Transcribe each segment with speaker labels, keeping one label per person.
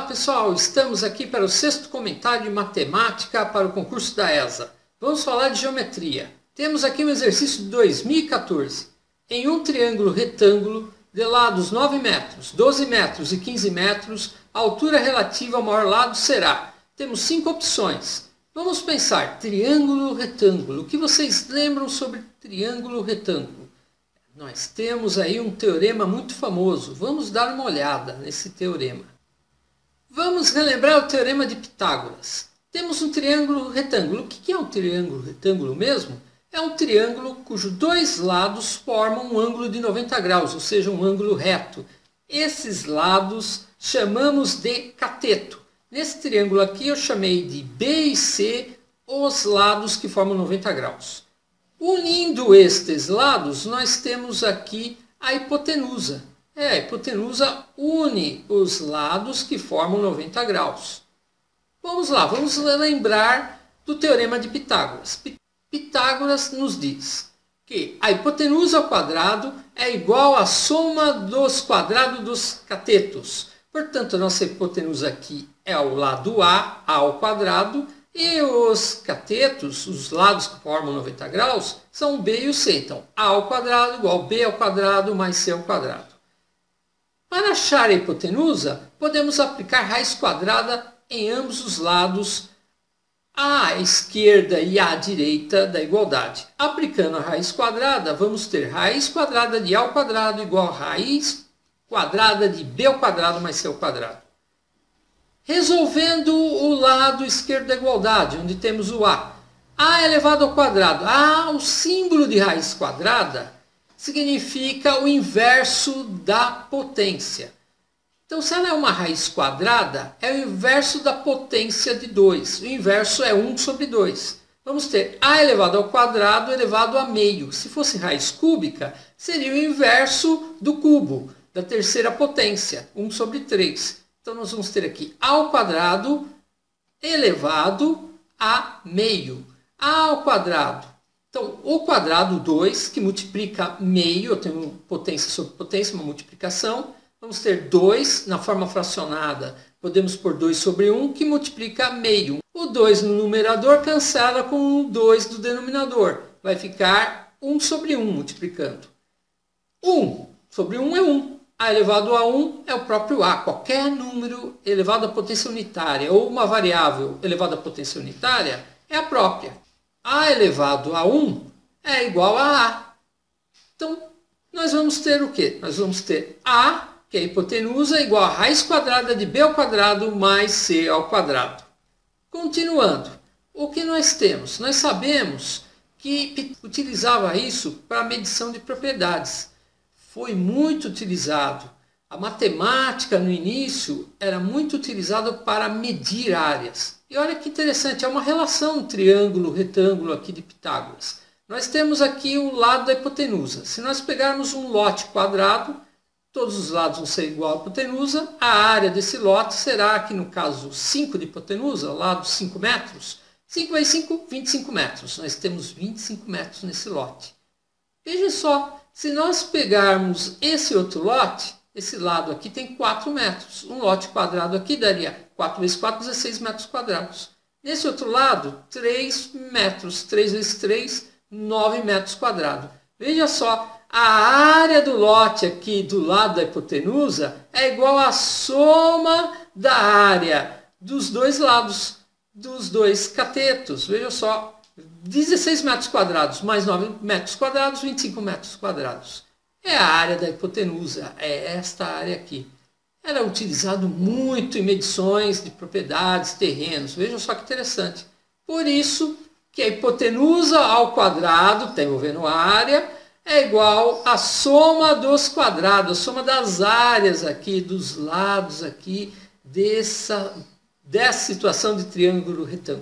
Speaker 1: pessoal, estamos aqui para o sexto comentário de matemática para o concurso da ESA. Vamos falar de geometria. Temos aqui um exercício de 2014. Em um triângulo retângulo, de lados 9 metros, 12 metros e 15 metros, a altura relativa ao maior lado será. Temos 5 opções. Vamos pensar, triângulo retângulo. O que vocês lembram sobre triângulo retângulo? Nós temos aí um teorema muito famoso. Vamos dar uma olhada nesse teorema. Vamos relembrar o teorema de Pitágoras. Temos um triângulo retângulo. O que é um triângulo retângulo mesmo? É um triângulo cujos dois lados formam um ângulo de 90 graus, ou seja, um ângulo reto. Esses lados chamamos de cateto. Nesse triângulo aqui eu chamei de B e C os lados que formam 90 graus. Unindo estes lados, nós temos aqui a hipotenusa. A hipotenusa une os lados que formam 90 graus. Vamos lá, vamos lembrar do teorema de Pitágoras. Pitágoras nos diz que a hipotenusa ao quadrado é igual à soma dos quadrados dos catetos. Portanto, a nossa hipotenusa aqui é o lado A ao quadrado, e os catetos, os lados que formam 90 graus, são o B e o C. Então, A ao quadrado igual B ao quadrado mais C ao quadrado. Para achar a hipotenusa, podemos aplicar raiz quadrada em ambos os lados, à esquerda e à direita da igualdade. Aplicando a raiz quadrada, vamos ter raiz quadrada de A ao quadrado igual a raiz quadrada de B ao quadrado mais C ao quadrado. Resolvendo o lado esquerdo da igualdade, onde temos o A. A elevado ao quadrado. O símbolo de raiz quadrada significa o inverso da potência. Então, se ela é uma raiz quadrada, é o inverso da potência de 2. O inverso é 1 sobre 2. Vamos ter A elevado ao quadrado elevado a meio. Se fosse raiz cúbica, seria o inverso do cubo, da terceira potência, 1 sobre 3. Então, nós vamos ter aqui A ao quadrado elevado a meio. A ao quadrado. Então, o quadrado 2, que multiplica meio, eu tenho potência sobre potência, uma multiplicação. Vamos ter 2 na forma fracionada. Podemos pôr 2 sobre 1, que multiplica meio. O 2 no numerador cancela com o 2 do denominador. Vai ficar 1 sobre 1 multiplicando. 1 sobre 1 é 1. A elevado a 1 é o próprio A. Qualquer número elevado à potência unitária ou uma variável elevada à potência unitária é a própria. A elevado a 1 é igual a A. Então, nós vamos ter o quê? Nós vamos ter A, que é a hipotenusa, igual a raiz quadrada de B ao quadrado mais C ao quadrado. Continuando, o que nós temos? Nós sabemos que utilizava isso para medição de propriedades. Foi muito utilizado. A matemática, no início, era muito utilizada para medir áreas. E olha que interessante, é uma relação triângulo, retângulo aqui de Pitágoras. Nós temos aqui o lado da hipotenusa. Se nós pegarmos um lote quadrado, todos os lados vão ser igual à hipotenusa. A área desse lote será, aqui no caso, 5 de hipotenusa, lado 5 metros. 5 vezes 5, 25 metros. Nós temos 25 metros nesse lote. Veja só. Se nós pegarmos esse outro lote, esse lado aqui tem 4 metros. Um lote quadrado aqui daria 4 vezes 4, 16 metros quadrados. Nesse outro lado, 3 metros. 3 vezes 3, 9 metros quadrados. Veja só, a área do lote aqui do lado da hipotenusa é igual à soma da área dos dois lados, dos dois catetos. Veja só. 16 metros quadrados mais 9 metros quadrados, 25 metros quadrados. É a área da hipotenusa, é esta área aqui. Era utilizado muito em medições de propriedades, terrenos. Veja só que interessante. Por isso que a hipotenusa ao quadrado, está envolvendo a área, é igual à soma dos quadrados, a soma das áreas aqui, dos lados aqui, dessa situação de triângulo retângulo.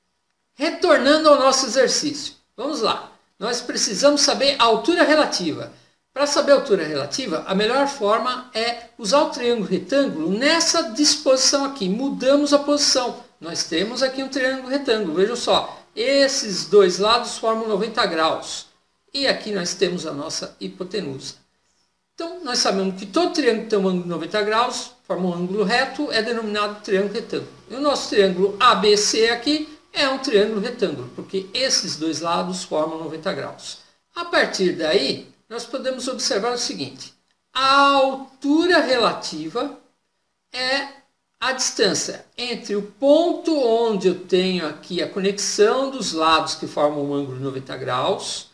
Speaker 1: Retornando ao nosso exercício, vamos lá. Nós precisamos saber a altura relativa. Para saber a altura relativa, a melhor forma é usar o triângulo retângulo nessa disposição aqui. Mudamos a posição. Nós temos aqui um triângulo retângulo. Veja só, esses dois lados formam 90 graus. E aqui nós temos a nossa hipotenusa. Então, nós sabemos que todo triângulo que tem um ângulo de 90 graus, forma um ângulo reto, é denominado triângulo retângulo. E o nosso triângulo ABC aqui é um triângulo retângulo, porque esses dois lados formam 90 graus. A partir daí, nós podemos observar o seguinte: a altura relativa é a distância entre o ponto onde eu tenho aqui a conexão dos lados que formam um ângulo de 90 graus,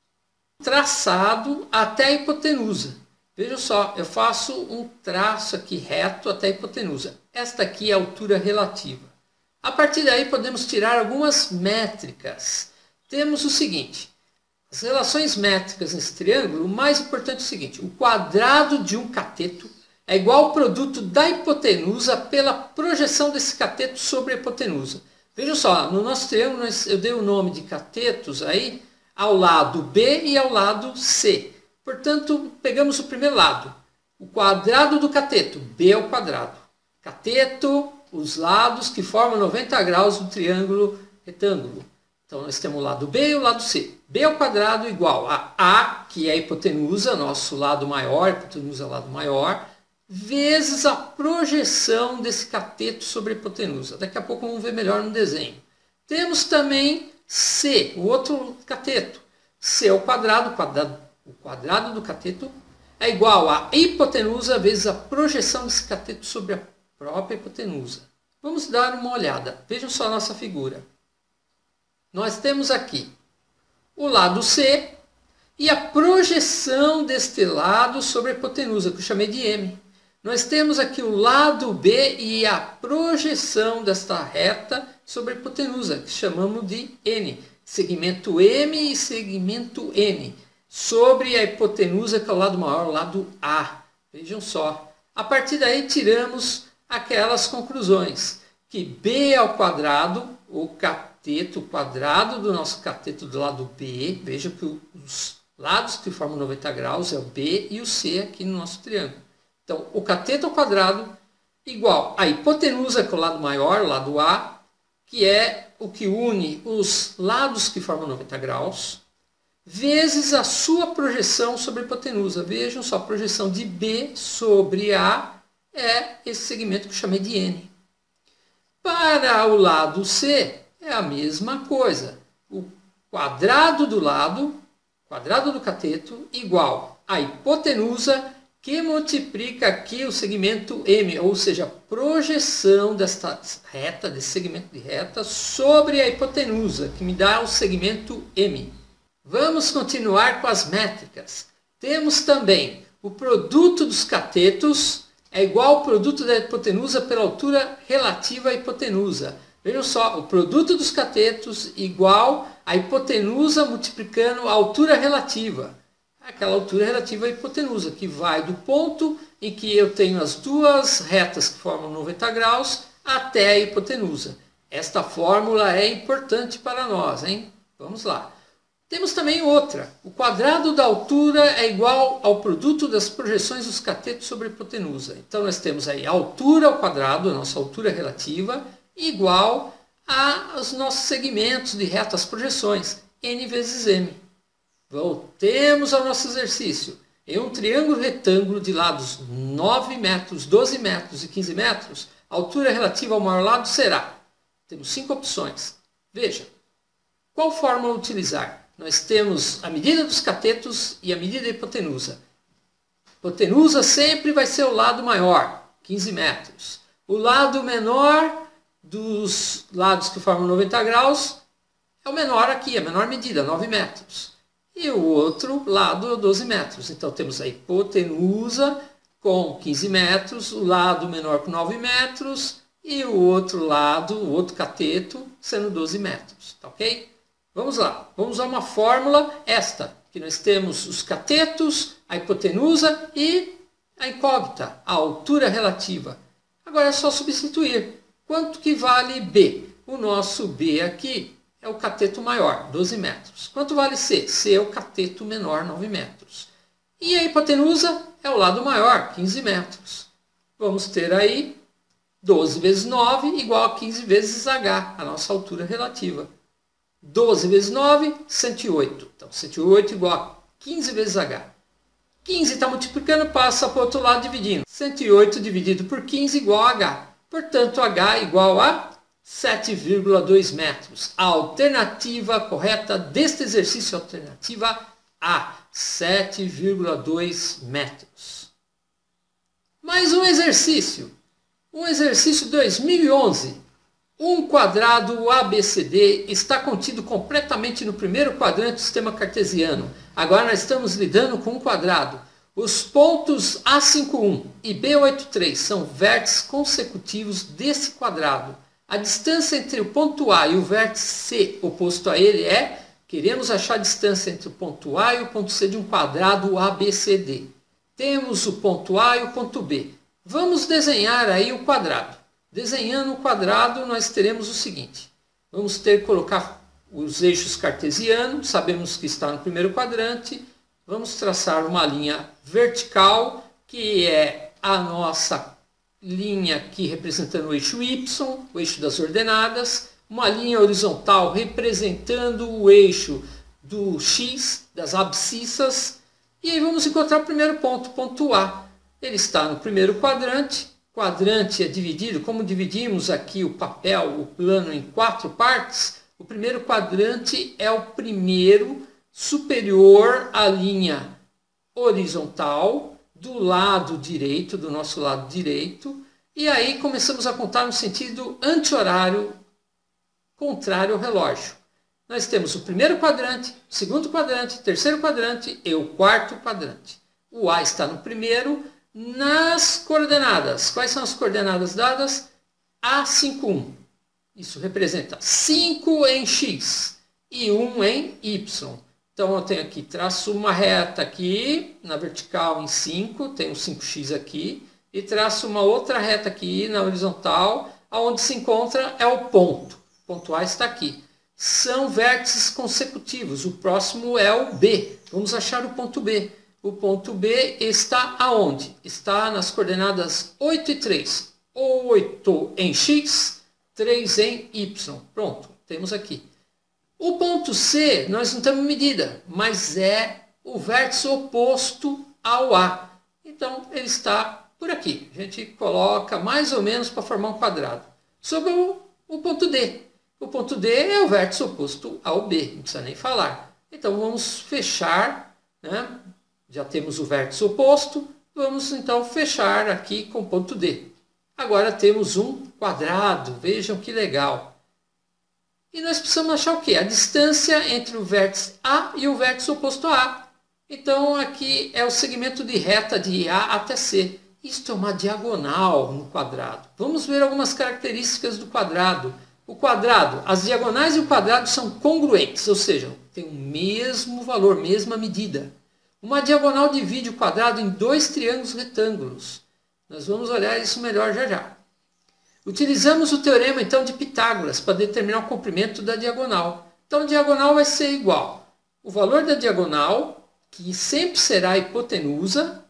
Speaker 1: traçado até a hipotenusa. Veja só, eu faço um traço aqui reto até a hipotenusa. Esta aqui é a altura relativa. A partir daí podemos tirar algumas métricas. Temos o seguinte: as relações métricas nesse triângulo, o mais importante é o seguinte: o quadrado de um cateto é igual ao produto da hipotenusa pela projeção desse cateto sobre a hipotenusa. Vejam só, no nosso triângulo eu dei o nome de catetos aí ao lado B e ao lado C. Portanto, pegamos o primeiro lado, o quadrado do cateto, B ao quadrado. Cateto, os lados que formam 90 graus do triângulo retângulo. Então, nós temos o lado B e o lado C. B ao quadrado igual a, que é a hipotenusa, nosso lado maior, a hipotenusa é o lado maior, vezes a projeção desse cateto sobre a hipotenusa. Daqui a pouco vamos ver melhor no desenho. Temos também C, o outro cateto. C ao quadrado, o quadrado do cateto é igual a hipotenusa vezes a projeção desse cateto sobre a própria hipotenusa. Vamos dar uma olhada. Vejam só a nossa figura. Nós temos aqui o lado C e a projeção deste lado sobre a hipotenusa, que eu chamei de M. Nós temos aqui o lado B e a projeção desta reta sobre a hipotenusa, que chamamos de N. Segmento M e segmento N. Sobre a hipotenusa, que é o lado maior, o lado A. Vejam só. A partir daí tiramos aquelas conclusões. Que B ao quadrado, o cateto quadrado do nosso cateto do lado B. Vejam que os lados que formam 90 graus é o B e o C aqui no nosso triângulo. Então, o cateto ao quadrado igual a hipotenusa, que é o lado maior, o lado A, que é o que une os lados que formam 90 graus, vezes a sua projeção sobre a hipotenusa. Vejam só, a projeção de B sobre A é esse segmento que eu chamei de N. Para o lado C, é a mesma coisa. O quadrado do lado, quadrado do cateto, igual a hipotenusa, que multiplica aqui o segmento M, ou seja, a projeção desta reta, desse segmento de reta, sobre a hipotenusa, que me dá o segmento M. Vamos continuar com as métricas. Temos também o produto dos catetos é igual ao produto da hipotenusa pela altura relativa à hipotenusa. Vejam só, o produto dos catetos igual à hipotenusa multiplicando a altura relativa. Aquela altura relativa à hipotenusa, que vai do ponto em que eu tenho as duas retas que formam 90 graus até a hipotenusa. Esta fórmula é importante para nós, hein? Vamos lá. Temos também outra. O quadrado da altura é igual ao produto das projeções dos catetos sobre a hipotenusa. Então, nós temos aí a altura ao quadrado, a nossa altura relativa, igual aos nossos segmentos de reta, as projeções, N vezes M. Voltemos ao nosso exercício. Em um triângulo retângulo de lados 9 metros, 12 metros e 15 metros, a altura relativa ao maior lado será... Temos 5 opções. Veja, qual fórmula utilizar? Nós temos a medida dos catetos e a medida da hipotenusa. Hipotenusa sempre vai ser o lado maior, 15 metros. O lado menor dos lados que formam 90 graus é o menor aqui, a menor medida, 9 metros. E o outro lado é 12 metros. Então, temos a hipotenusa com 15 metros, o lado menor com 9 metros e o outro lado, o outro cateto, sendo 12 metros. Tá ok? Vamos lá. Vamos usar uma fórmula esta, que nós temos os catetos, a hipotenusa e a incógnita, a altura relativa. Agora é só substituir. Quanto que vale B? O nosso B aqui é o cateto maior, 12 metros. Quanto vale C? C é o cateto menor, 9 metros. E a hipotenusa é o lado maior, 15 metros. Vamos ter aí 12 vezes 9 igual a 15 vezes H, a nossa altura relativa. 12 vezes 9, 108. Então, 108 igual a 15 vezes H. 15 está multiplicando, passa para o outro lado dividindo. 108 dividido por 15 igual a H. Portanto, H igual a 7,2 metros. A alternativa correta deste exercício, alternativa A, 7,2 metros. Mais um exercício 2011. Um quadrado ABCD está contido completamente no primeiro quadrante do sistema cartesiano. Agora nós estamos lidando com um quadrado. Os pontos A51 e B83 são vértices consecutivos desse quadrado. A distância entre o ponto A e o vértice C oposto a ele é... Queremos achar a distância entre o ponto A e o ponto C de um quadrado ABCD. Temos o ponto A e o ponto B. Vamos desenhar aí o quadrado. Desenhando o quadrado, nós teremos o seguinte. Vamos ter que colocar os eixos cartesianos. Sabemos que está no primeiro quadrante. Vamos traçar uma linha vertical, que é a nossa linha aqui representando o eixo Y, o eixo das ordenadas. Uma linha horizontal representando o eixo do X, das abscissas. E aí vamos encontrar o primeiro ponto, ponto A. Ele está no primeiro quadrante. Quadrante é dividido, como dividimos aqui o papel, o plano em 4 partes. O primeiro quadrante é o primeiro superior à linha horizontal do lado direito, do nosso lado direito. E aí começamos a contar no sentido anti-horário, contrário ao relógio. Nós temos o primeiro quadrante, o segundo quadrante, o terceiro quadrante e o quarto quadrante. O A está no primeiro. Nas coordenadas, quais são as coordenadas dadas? A51. Isso representa 5 em X e 1 em Y. Então eu tenho aqui, traço uma reta aqui na vertical em 5, tenho 5x aqui, e traço uma outra reta aqui na horizontal, onde se encontra é o ponto. O ponto A está aqui. São vértices consecutivos. O próximo é o B. Vamos achar o ponto B. O ponto B está aonde? Está nas coordenadas 8 e 3. 8 em X, 3 em Y. Pronto, temos aqui. O ponto C, nós não temos medida, mas é o vértice oposto ao A. Então, ele está por aqui. A gente coloca mais ou menos para formar um quadrado. Sobre o ponto D. O ponto D é o vértice oposto ao B, não precisa nem falar. Então, vamos fechar, né? Já temos o vértice oposto, vamos então fechar aqui com o ponto D. Agora temos um quadrado, vejam que legal. E nós precisamos achar o quê? A distância entre o vértice A e o vértice oposto a A. Então aqui é o segmento de reta de A até C. Isto é uma diagonal no quadrado. Vamos ver algumas características do quadrado. O quadrado, as diagonais e o quadrado são congruentes, ou seja, tem o mesmo valor, mesma medida. Uma diagonal divide o quadrado em 2 triângulos retângulos. Nós vamos olhar isso melhor já já. Utilizamos o teorema então de Pitágoras para determinar o comprimento da diagonal. Então a diagonal vai ser igual. O valor da diagonal, que sempre será a hipotenusa,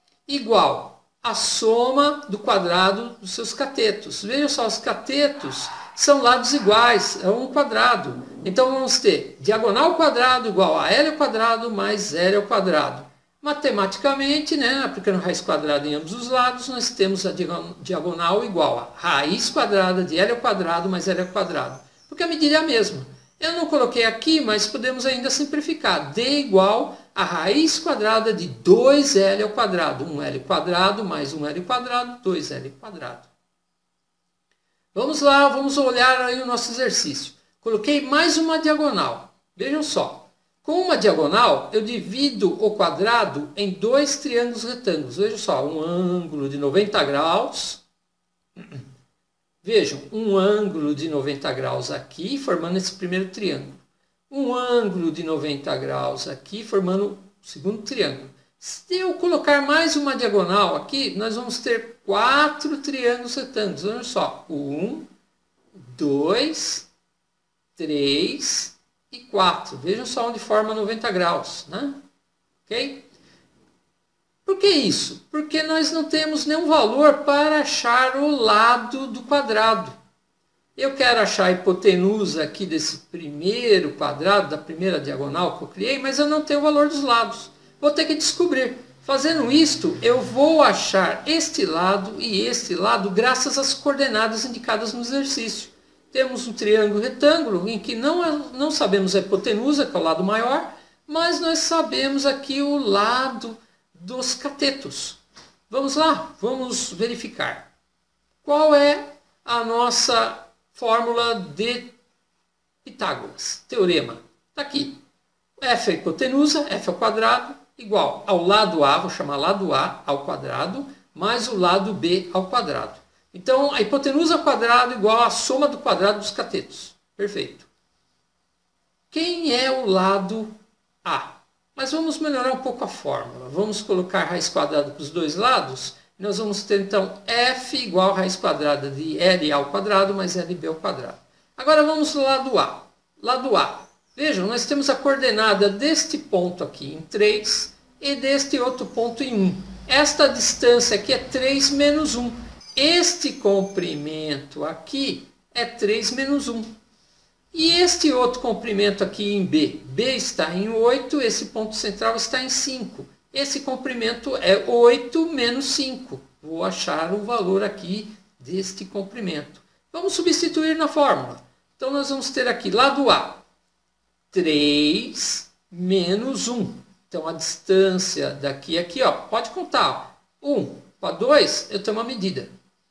Speaker 1: igual a soma do quadrado dos seus catetos. Vejam só, os catetos são lados iguais, é um quadrado. Então vamos ter diagonal ao quadrado igual a L ao quadrado mais L ao quadrado. Matematicamente, né, aplicando raiz quadrada em ambos os lados, nós temos a diagonal igual a raiz quadrada de L ao quadrado mais L ao quadrado. Porque a medida é a mesma. Eu não coloquei aqui, mas podemos ainda simplificar. D igual a raiz quadrada de 2L ao quadrado. 1L quadrado mais 1L quadrado, 2L quadrado. Vamos lá, vamos olhar aí o nosso exercício. Coloquei mais uma diagonal. Vejam só. Com uma diagonal, eu divido o quadrado em 2 triângulos retângulos. Vejam só, um ângulo de 90 graus. Vejam, um ângulo de 90 graus aqui, formando esse primeiro triângulo. Um ângulo de 90 graus aqui, formando o segundo triângulo. Se eu colocar mais uma diagonal aqui, nós vamos ter 4 triângulos retângulos. Olha só, 1, 2, 3 e 4. Vejam só onde forma 90 graus, né? Ok? Por que isso? Porque nós não temos nenhum valor para achar o lado do quadrado. Eu quero achar a hipotenusa aqui desse primeiro quadrado, da primeira diagonal que eu criei, mas eu não tenho o valor dos lados. Vou ter que descobrir. Fazendo isto, eu vou achar este lado e este lado graças às coordenadas indicadas no exercício. Temos um triângulo retângulo em que não sabemos a hipotenusa, que é o lado maior, mas nós sabemos aqui o lado dos catetos. Vamos lá, vamos verificar. Qual é a nossa fórmula de Pitágoras? Teorema. Está aqui. F é a hipotenusa, F ao quadrado, igual ao lado A, vou chamar lado A ao quadrado, mais o lado B ao quadrado. Então, a hipotenusa ao quadrado igual à soma do quadrado dos catetos. Perfeito. Quem é o lado A? Mas vamos melhorar um pouco a fórmula. Vamos colocar raiz quadrada para os dois lados. Nós vamos ter, então, F igual a raiz quadrada de LA ao quadrado mais LB ao quadrado. Agora vamos ao lado A. Lado A. Vejam, nós temos a coordenada deste ponto aqui em 3 e deste outro ponto em 1. Esta distância aqui é 3 menos 1. Este comprimento aqui é 3 menos 1. E este outro comprimento aqui em B? B está em 8, esse ponto central está em 5. Esse comprimento é 8 menos 5. Vou achar o valor aqui deste comprimento. Vamos substituir na fórmula. Então nós vamos ter aqui lado A, 3 menos 1. Então a distância daqui a aqui, ó, pode contar. 1 para 2 eu tenho uma medida.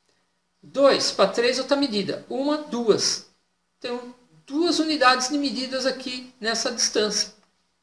Speaker 1: 2 para 3 outra medida. 1, 2. Tenho 2 unidades de medidas aqui nessa distância.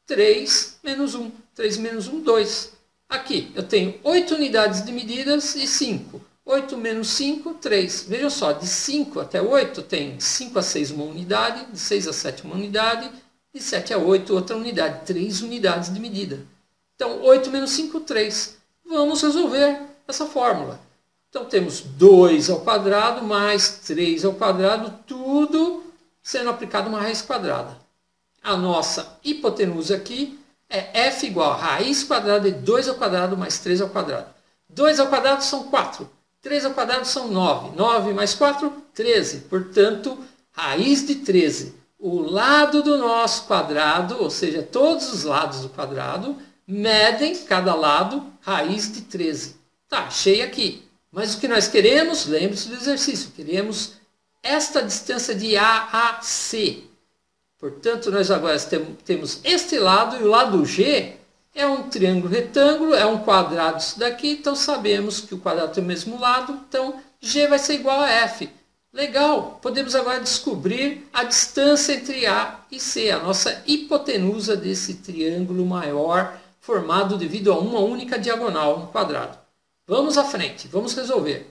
Speaker 1: 3 menos 1. 3 menos 1, 2. Aqui eu tenho 8 unidades de medidas e 5. 8 menos 5, 3. Vejam só, de 5 até 8 tem de 5 a 6 uma unidade, de 6 a 7 uma unidade, de 7 a 8 outra unidade. 3 unidades de medida. Então 8 menos 5, 3. Vamos resolver essa fórmula. Então temos 2 ao quadrado mais 3 ao quadrado, tudo sendo aplicado uma raiz quadrada. A nossa hipotenusa aqui é F igual a raiz quadrada de 2 ao quadrado mais 3 ao quadrado. 2 ao quadrado são 4. 3 ao quadrado são 9. 9 mais 4, 13. Portanto, raiz de 13. O lado do nosso quadrado, ou seja, todos os lados do quadrado, medem cada lado raiz de 13. Tá, achei aqui. Mas o que nós queremos, lembre-se do exercício, queremos esta distância de A a C. Portanto, nós agora temos este lado e o lado G é um triângulo retângulo, é um quadrado isso daqui, então sabemos que o quadrado tem o mesmo lado, então G vai ser igual a F. Legal, podemos agora descobrir a distância entre A e C, a nossa hipotenusa desse triângulo maior formado devido a uma única diagonal no quadrado. Vamos à frente, vamos resolver.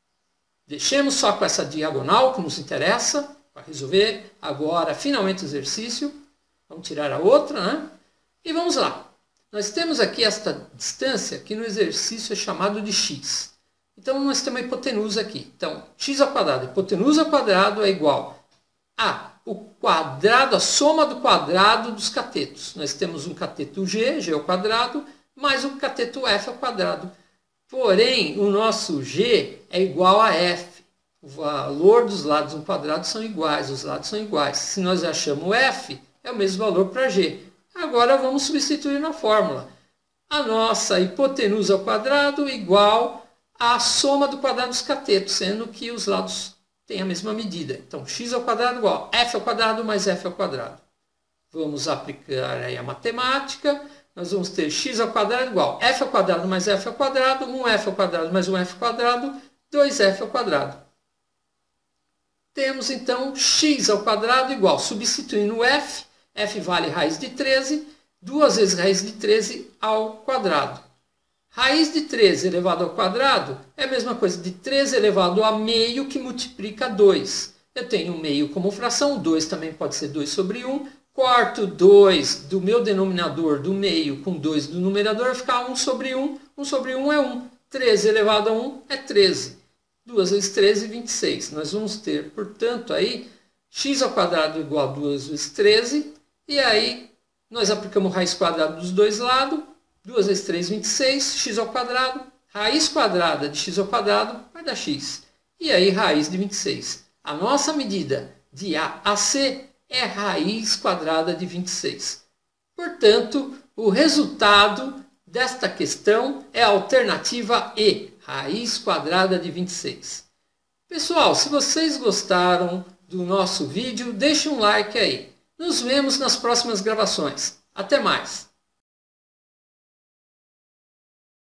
Speaker 1: Deixemos só com essa diagonal que nos interessa, para resolver agora finalmente o exercício. Vamos tirar a outra, né? E vamos lá. Nós temos aqui esta distância que no exercício é chamado de x. Então nós temos a hipotenusa aqui. Então x ao quadrado, hipotenusa ao quadrado é igual a o quadrado, a soma do quadrado dos catetos. Nós temos um cateto g ao quadrado, mais um cateto f ao quadrado. Porém, o nosso g é igual a f. O valor dos lados no quadrado são iguais, os lados são iguais. Se nós achamos f, é o mesmo valor para g. Agora vamos substituir na fórmula. A nossa hipotenusa ao quadrado igual à soma do quadrado dos catetos, sendo que os lados têm a mesma medida. Então, x ao quadrado igual a f ao quadrado mais f ao quadrado. Vamos aplicar aí a matemática. Nós vamos ter x ao quadrado igual a f ao quadrado mais f ao quadrado, 1f ao quadrado mais 1f ao quadrado, 2f ao quadrado. Temos então x ao quadrado igual, substituindo o f, f vale raiz de 13, 2 vezes raiz de 13 ao quadrado. Raiz de 13 elevado ao quadrado é a mesma coisa de 13 elevado a meio que multiplica 2. Eu tenho meio como fração, 2 também pode ser 2 sobre 1. Corto 2 do meu denominador do meio com 2 do numerador, vai ficar 1 sobre 1. 1 sobre 1 é 1. 13 elevado a 1 é 13. 2 vezes 13, 26. Nós vamos ter, portanto, aí x ao quadrado igual a 2 vezes 13. E aí nós aplicamos raiz quadrada dos dois lados. 2 vezes 3, 26. X ao quadrado. Raiz quadrada de x ao quadrado vai dar x. E aí raiz de 26. A nossa medida de A a C é raiz quadrada de 26. Portanto, o resultado desta questão é a alternativa E, raiz quadrada de 26. Pessoal, se vocês gostaram do nosso vídeo, deixe um like aí. Nos vemos nas próximas gravações. Até mais!